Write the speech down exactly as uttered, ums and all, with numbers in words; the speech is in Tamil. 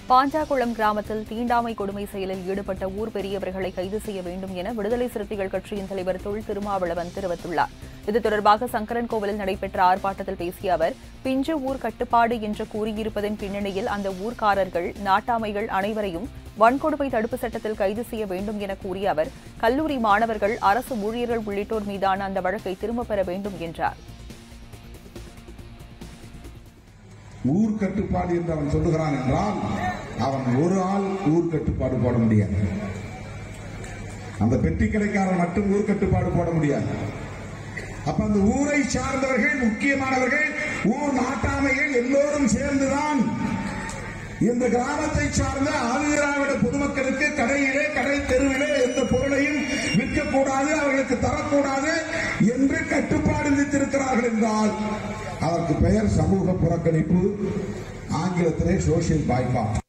பாஞ்சாகுளம் கிராமத்தில் தீண்டாமை கொடுமை செயலில் ஈடுபட்ட ஊர் பெரியவர்களை கைது செய்ய வேண்டும் என விடுதலை சிறுத்தைகள் கட்சியின் தலைவர் தொல் திருமாவளவன் தெரிவித்துள்ளார். இது தொடர்பாக சங்கரன் கோவிலில் நடைபெற்ற ஆர்ப்பாட்டத்தில் பேசிய அவர், பிஞ்சு ஊர் கட்டுப்பாடு என்று கூறியிருப்பதன் பின்னணியில் அந்த ஊர்க்காரர்கள், நாட்டாமைகள் அனைவரையும் வன்கொடுமை தடுப்பு சட்டத்தில் கைது செய்ய வேண்டும் என கூறிய அவர், கல்லூரி மாணவர்கள், அரசு ஊழியர்கள் உள்ளிட்டோர் மீதான அந்த வழக்கை திரும்பப் பெற வேண்டும் என்றார். ஊர் கட்டுப்பாடு என்று அவன் சொல்லுகிறான் என்றால் அவன் ஒரு ஆள் ஊர் கட்டுப்பாடு போட முடியாது. அந்த பெட்டி கடைக்காரன் மட்டும் ஊர் கட்டுப்பாடு போட முடியாது. அப்ப அந்த ஊரை சார்ந்தவர்கள், முக்கியமானவர்கள், ஊர் நாட்டாமைகள் எல்லோரும் சேர்ந்துதான் இந்த கிராமத்தை சார்ந்த ஆதிதிராவிட பொதுமக்களுக்கு கடையிலே, கடை தெருவிலே எந்த பொருளையும் விற்கக்கூடாது, அவர்களுக்கு தரக்கூடாது என்று கட்டுப்பாடு விதித்திருக்கிறார்கள் என்றால் அதற்கு பெயர் சமூக புறக்கணிப்பு, ஆங்கிலத்திலே சோசியல் பாய்காட்.